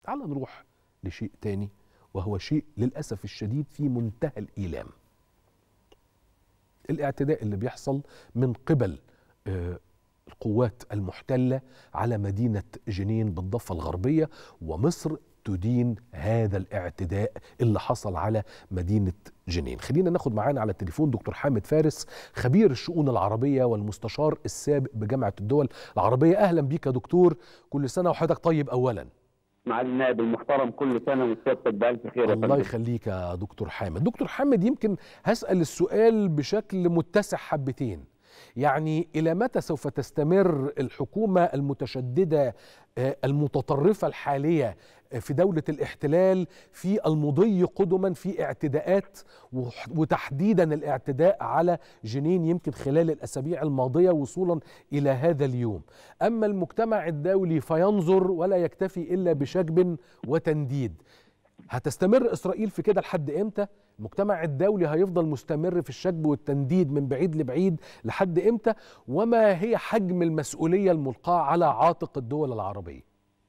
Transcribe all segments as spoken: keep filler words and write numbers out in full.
تعال نروح لشيء تاني، وهو شيء للأسف الشديد في منتهى الإيلام. الاعتداء اللي بيحصل من قبل القوات المحتلة على مدينة جنين بالضفة الغربية، ومصر تدين هذا الاعتداء اللي حصل على مدينة جنين. خلينا ناخد معانا على التليفون دكتور حامد فارس، خبير الشؤون العربية والمستشار السابق بجامعة الدول العربية. أهلا بيك يا دكتور، كل سنة وحضرتك طيب. أولا مع النائب المحترم كل سنة وسيادتك بألف خير. الله يخليك يا دكتور حامد. دكتور حامد، يمكن هسأل السؤال بشكل متسع حبتين، يعني إلى متى سوف تستمر الحكومة المتشددة المتطرفة الحالية في دولة الاحتلال في المضي قدما في اعتداءات، وتحديدا الاعتداء على جنين يمكن خلال الأسابيع الماضية وصولا إلى هذا اليوم؟ أما المجتمع الدولي فينظر ولا يكتفي إلا بشجب وتنديد. هتستمر إسرائيل في كده لحد إمتى؟ المجتمع الدولي هيفضل مستمر في الشجب والتنديد من بعيد لبعيد لحد إمتى؟ وما هي حجم المسؤولية الملقاة على عاتق الدول العربية؟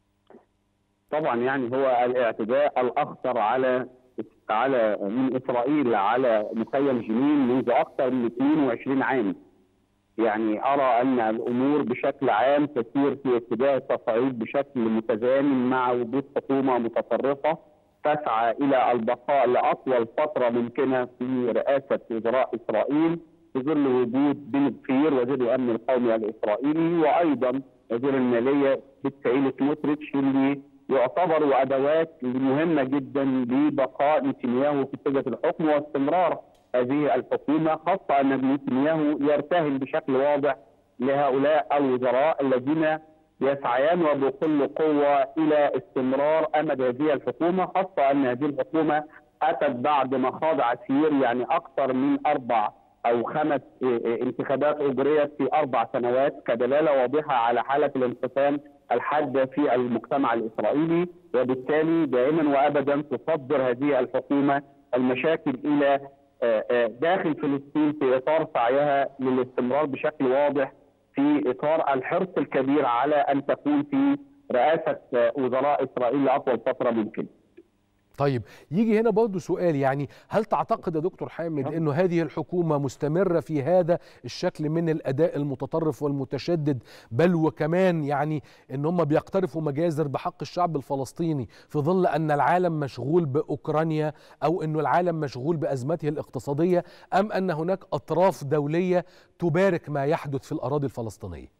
طبعا يعني هو الاعتداء الأخطر على على من إسرائيل على مخيم جنين منذ أكثر من اثنين وعشرين عام. يعني أرى أن الأمور بشكل عام تسير في اتجاه التصعيد بشكل متزامن مع وجود حكومة متطرفة تسعى إلى البقاء لأطول فترة ممكنة في رئاسة وزراء إسرائيل في ظل وجود بن غفير وزير الأمن القومي الإسرائيلي، وأيضا وزير المالية بتسعيل سموتريتش، اللي يعتبروا أدوات مهمة جدا لبقاء نتنياهو في سدة الحكم واستمرار هذه الحكومة، خاصة أن نتنياهو يرتهن بشكل واضح لهؤلاء الوزراء الذين يسعيان وبكل قوة إلى استمرار أمد هذه الحكومة، خاصة أن هذه الحكومة أتت بعد ما خاض عسير يعني أكثر من أربع أو خمس انتخابات أجريت في أربع سنوات، كدلالة واضحة على حالة الانقسام الحادة في المجتمع الإسرائيلي. وبالتالي دائما وأبدا تصدر هذه الحكومة المشاكل إلى داخل فلسطين في إطار سعيها للاستمرار بشكل واضح في إطار الحرص الكبير على أن تكون في رئاسة وزراء إسرائيل لأطول فترة ممكن. طيب يجي هنا برضه سؤال، يعني هل تعتقد يا دكتور حامد أنه هذه الحكومة مستمرة في هذا الشكل من الأداء المتطرف والمتشدد، بل وكمان يعني أن هم بيقترفوا مجازر بحق الشعب الفلسطيني في ظل أن العالم مشغول بأوكرانيا أو أنه العالم مشغول بأزمته الاقتصادية، أم أن هناك أطراف دولية تبارك ما يحدث في الأراضي الفلسطينية؟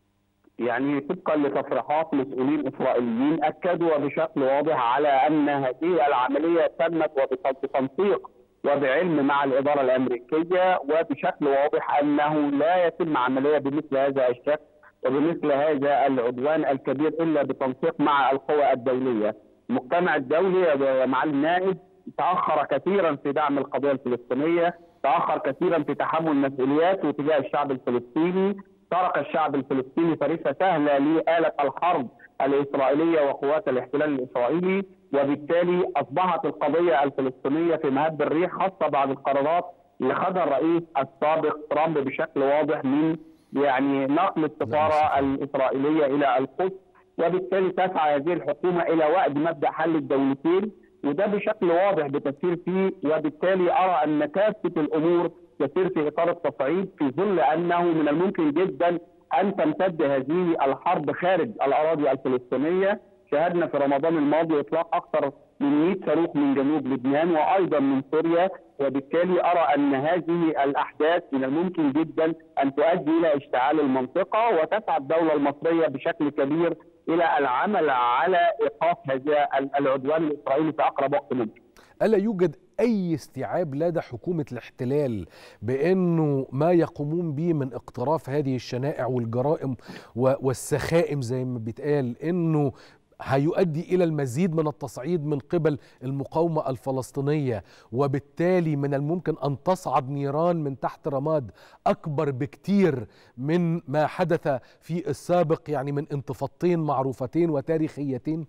يعني طبقا لتصريحات مسؤولين إسرائيليين أكدوا بشكل واضح على أن هذه العملية تمت وبتنسيق وبعلم مع الإدارة الأمريكية، وبشكل واضح أنه لا يتم عملية بمثل هذا الشكل وبمثل هذا العدوان الكبير إلا بتنسيق مع القوى الدولية. المجتمع الدولي مع النائب تأخر كثيرا في دعم القضية الفلسطينية، تأخر كثيرا في تحمل مسؤولياته تجاه الشعب الفلسطيني، ترك الشعب الفلسطيني فريسة سهلة لآلة الحرب الإسرائيلية وقوات الاحتلال الإسرائيلي، وبالتالي أصبحت القضية الفلسطينية في مهب الريح، خاصة بعد القرارات اللي خدها الرئيس السابق ترامب بشكل واضح من يعني نقل السفارة الإسرائيلية إلى القدس، وبالتالي تسعى هذه الحكومة إلى وأد مبدأ حل الدولتين، وده بشكل واضح بتسير فيه. وبالتالي أرى أن كافة الأمور تسير في إطار التصعيد في ظل أنه من الممكن جدا أن تمتد هذه الحرب خارج الأراضي الفلسطينية. شاهدنا في رمضان الماضي إطلاق أكثر من مئة صاروخ من جنوب لبنان وأيضا من سوريا، وبالتالي أرى أن هذه الأحداث من الممكن جدا أن تؤدي إلى اشتعال المنطقة، وتسعى الدولة المصرية بشكل كبير إلى العمل على إيقاف هذا العدوان الإسرائيلي في أقرب وقت ممكن. ألا يوجد أي استيعاب لدى حكومة الاحتلال بأنه ما يقومون به من اقتراف هذه الشنائع والجرائم والسخائم زي ما بيتقال أنه هيؤدي إلى المزيد من التصعيد من قبل المقاومة الفلسطينية، وبالتالي من الممكن أن تصعد نيران من تحت رماد أكبر بكتير من ما حدث في السابق، يعني من انتفاضتين معروفتين وتاريخيتين؟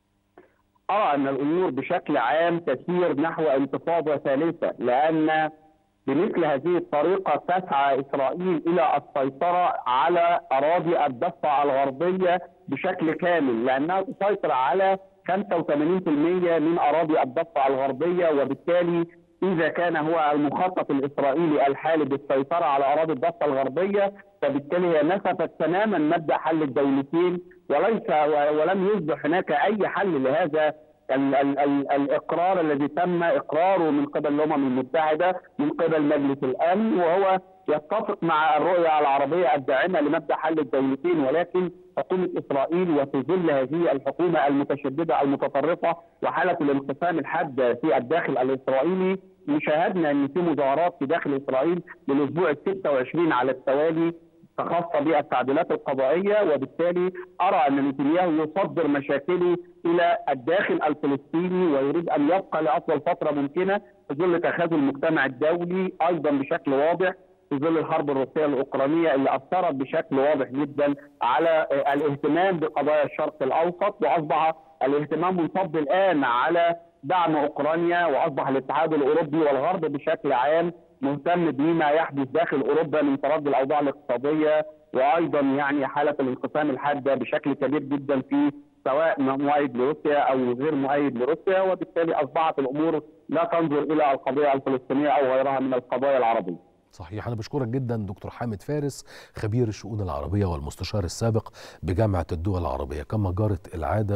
أرى أن الأمور بشكل عام تسير نحو انتفاضة ثالثة، لأن بمثل هذه الطريقة تسعى إسرائيل إلى السيطرة على أراضي الضفة الغربية بشكل كامل، لأنها تسيطر على خمسة وثمانين بالمئة من اراضي الضفه الغربيه، وبالتالي اذا كان هو المخطط الاسرائيلي الحالي بالسيطره على اراضي الضفه الغربيه، فبالتالي هي نسفت تماما مبدا حل الدولتين، وليس ولم يصبح هناك اي حل لهذا ال ال ال الاقرار الذي تم اقراره من قبل الامم المتحده من قبل مجلس الامن، وهو يتفق مع الرؤيه العربيه الداعمه لمبدا حل الدولتين. ولكن حكومه اسرائيل وفي ظل هذه الحكومه المتشدده المتطرفه وحاله الانقسام الحاد في الداخل الاسرائيلي، شاهدنا ان في مظاهرات في داخل اسرائيل للاسبوع الستة وعشرين على التوالي خاصه بالتعديلات القضائيه، وبالتالي ارى ان نتنياهو يصدر مشاكله الى الداخل الفلسطيني ويريد ان يبقى لاطول فتره ممكنه في ظل تخاذل المجتمع الدولي ايضا بشكل واضح في ظل الحرب الروسيه الاوكرانيه اللي اثرت بشكل واضح جدا على الاهتمام بقضايا الشرق الاوسط، واصبح الاهتمام منصب الان على دعم اوكرانيا، واصبح الاتحاد الاوروبي والغرب بشكل عام مهتم بما يحدث داخل اوروبا من تردي الاوضاع الاقتصاديه، وايضا يعني حاله الانقسام الحاده بشكل كبير جدا في سواء مؤيد لروسيا او غير مؤيد لروسيا، وبالتالي اصبحت الامور لا تنظر الى القضيه الفلسطينيه او غيرها من القضايا العربيه. صحيح. أنا بشكرك جدا دكتور حامد فارس، خبير الشؤون العربية والمستشار السابق بجامعة الدول العربية. كما جرت العادة